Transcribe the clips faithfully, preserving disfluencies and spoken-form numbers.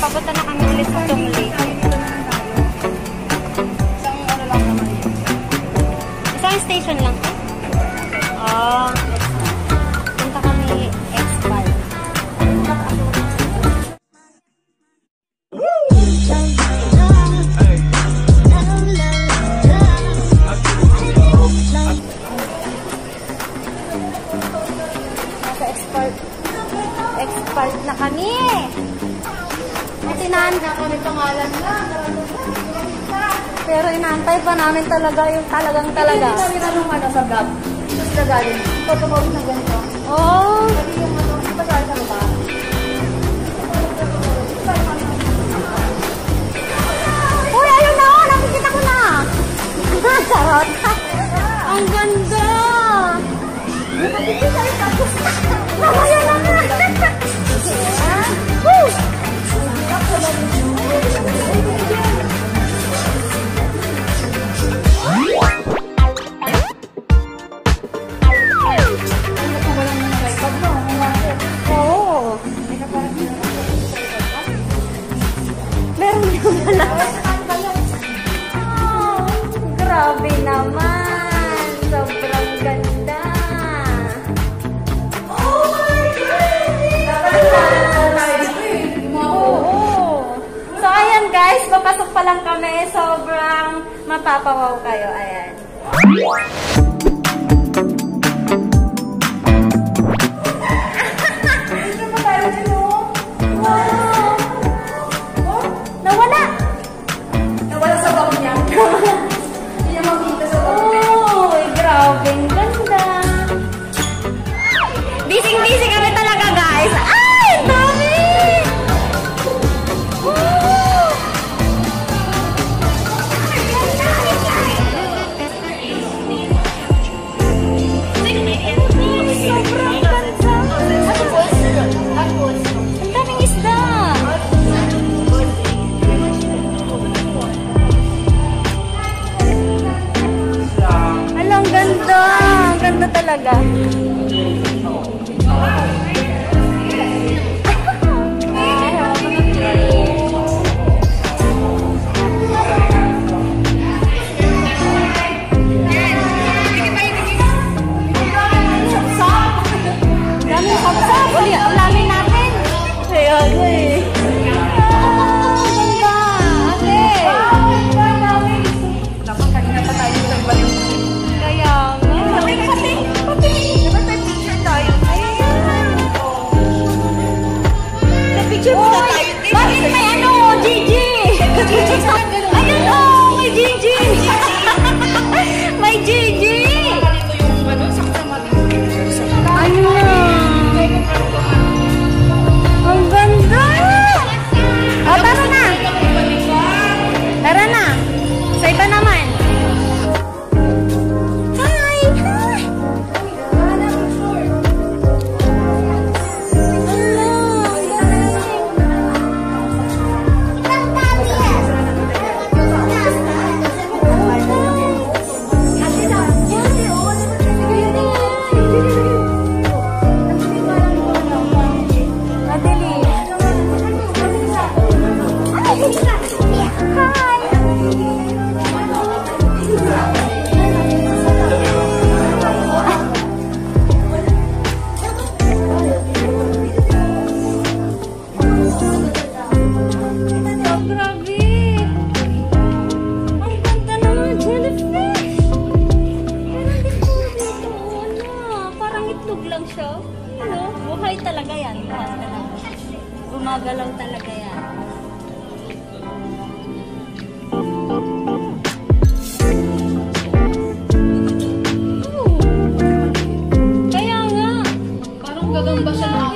papunta na kami ulit sa Tungli. Isang ano lang naman yun. Isang station lang to? Oo. Punta kami X-Park. Nasa X-Park. X-Park na kami! Sinan na kami pangalan lang. Pero inaantay pa namin talaga yung talagang talaga. Hindi kami tanong ano sa vlog. Tapos na galing. Pagkabawin na ganito. Oo. Pati yung ano, pasal sa baba. Uy, ayun na! Nakikita ko na! Charot! Ang ganda! Mamaya na nga! Woo! Oo. Meron yung wala. Oh, grabe naman. Sobrang ganda. Oh my God! Oo. So, ayan guys. Papasok pa lang kami. Sobrang mapapawaw kayo. Ayan. Busy-busy kami talaga, guys. Ay, dami! Woo! Sobrang ganda. Ang daming isda. Alang ganda. Ang ganda talaga. Ulamin natin. Kaya nga eh. Ah, ganda. Ate. Dapat kanina pa tayo sa balik. Kaya nga. Pati, pati, pati. Dapat may picture tayo. Na-picture mo na tayo. Bakit may ano, Gigi? Ayun o, may Gigi. May Gigi. Ito yung ano, saksa Ano? Ang ganda! O, tara na! Tara na! Sa iba naman. Hi! Hi! Gumagalaw talaga yan. Oh. Kaya nga. Parang gagamba siya na.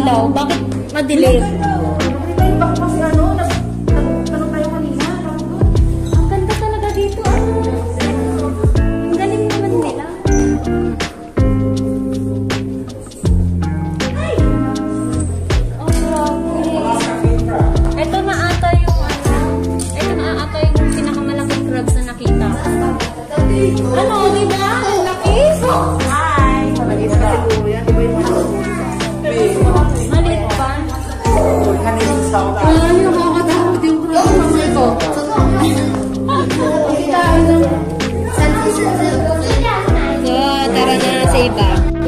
daw. Bakit madilim? Baka kasi ano, nagtanong tayo kanina. Ang ganda talaga dito. Ah. Ang galing naman nila. Ay! Oh, grabe. Ito na ata yung ano. Ito na ata yung pinakamalaking crabs na nakita. Ano, di ba? Ang laki? Hi! Maliit na siguro yan. Iba yung mga Maliit pa? Ay, nakakatakot yung crab naman ito. So, tara na sa iba.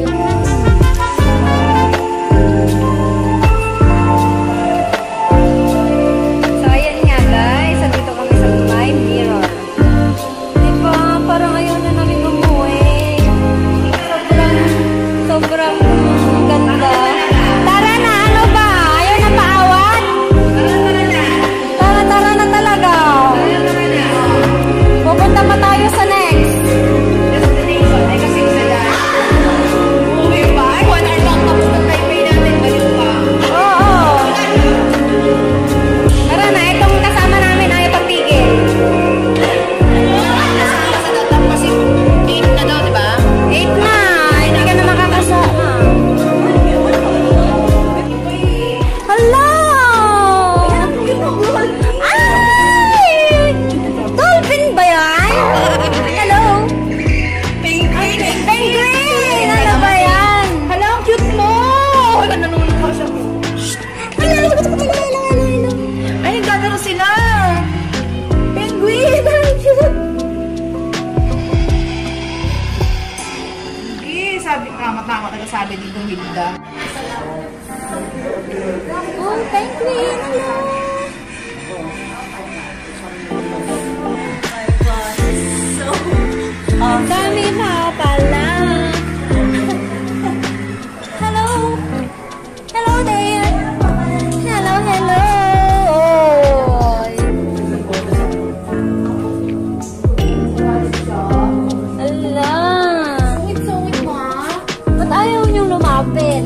So, ayan nga guys. Nandito kami sa My Mirror. Diba? Parang ayaw na namin umuwi. Sobrang, sobrang ganda. Tara na, ano ba? Ayaw na paawat? Tara, tara na talaga. Pupunta pa tayo sa next. Oo. Tara na, itong kasama namin ay pagtigil. Eight na, hindi ka na makakasama. Hello! Ay! Dolphin ba yan? Hello? Penguin! Penguin! Ano ba yan? Hala, ang cute mo! Hala, nanunod pa siya. Hello! Hello! Hello! Ay, nagkagano sila! Penguin! Ang cute! Sige, sabi, tama-tama nagsasabi dito Hilda. Oh, penguin! Hello! Ang dami na pala. Hello? Hello there. Hello, hello. Ala. Sungit-sungit mo ha? Ba't ayaw niyong lumapit?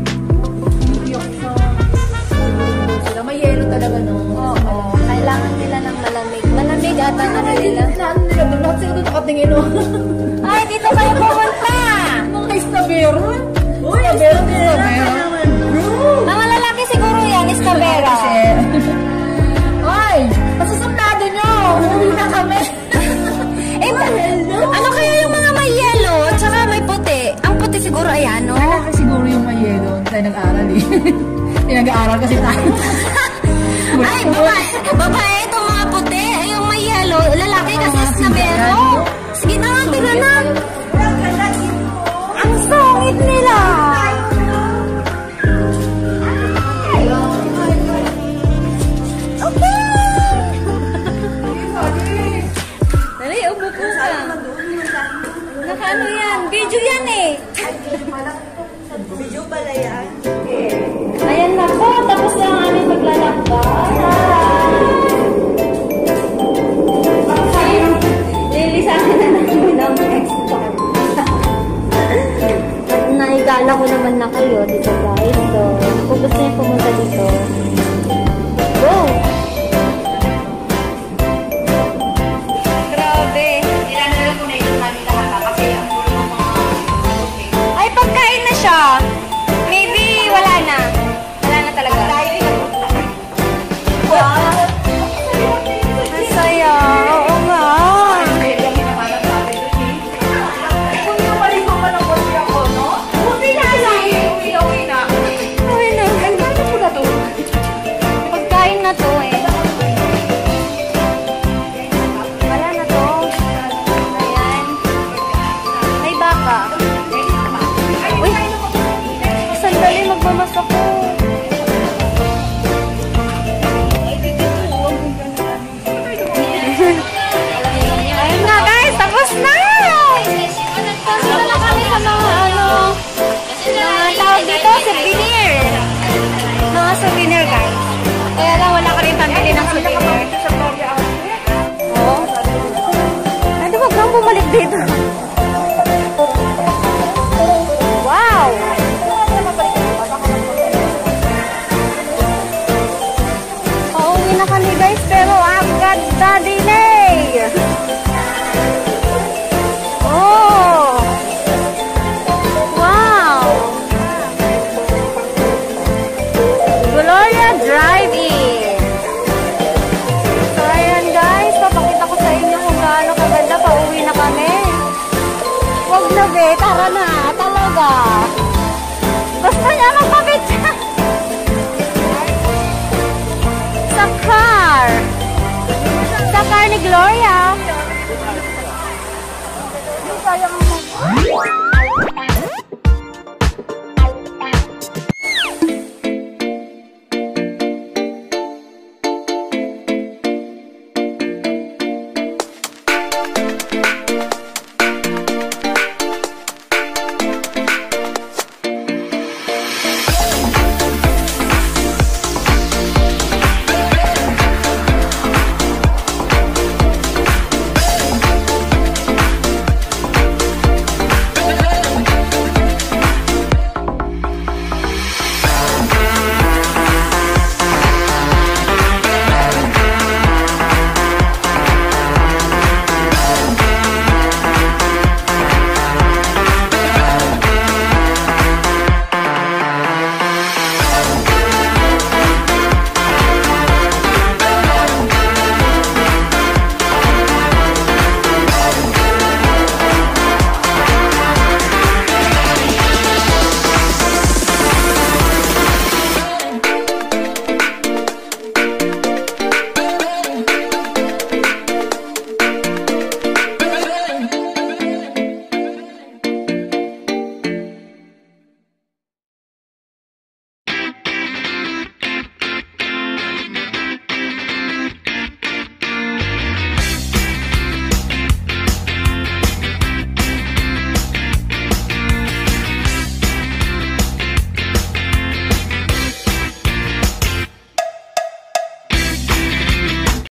Sila may yelo talaga no? Oo. Kailangan nila ng malamig. Malamig ata na nila. Saan nila doon? Lahat sila doon nakatingin o. Ay, dito kayo pumunta. Mga istabero? Uy, istabero! Mga lalaki siguro yan, Escabera. Ay, pasusumlado nyo! Uuwi na kami! Eh, ano kaya yung mga may yellow at saka may puti? Ang puti siguro ay ano? Kaya siguro yung may yelo. Tayo nag-aaral eh. Nag-aaral kasi tayo. Ay, babae. Babae itong mga puti. Ay, yung may yellow. Lalaki kasi Escabero. Sige na, tira na. Ang sungit nila. Okay. Dali, upo po ka. Naka-ano yan? Video yan eh. Video pala yan. Ayan na po. Tapos na ang aming paglalakbay. Lilisahan na namin ang next part. Naigala ko naman na kayo dito guys. So, kung gusto niyo pumunta dito, go! Grabe. Ilan ko na yung namin lahat kasi ang puro ng mga Ay, pagkain na siya. Maybe wala na. Wala na talaga. Wow! Ang saya. Oo nga. Pagkain na to eh. Wala na to. Ayan. May baka. Uy! Sandali, magmamas ako. Ayun na guys, tapos na! Tapos na na kami sa mga ano, mga tawag dito, souvenir. Mga souvenir guys. Kaya lang wala ka rin pambili ng souvenir. Oo. Ay, di ba kang bumalik dito? Wow! Ano be, tara na, talaga. Gusto niya magpapicture. Sa car. Sa car ni Gloria. Hindi kaya nga mag-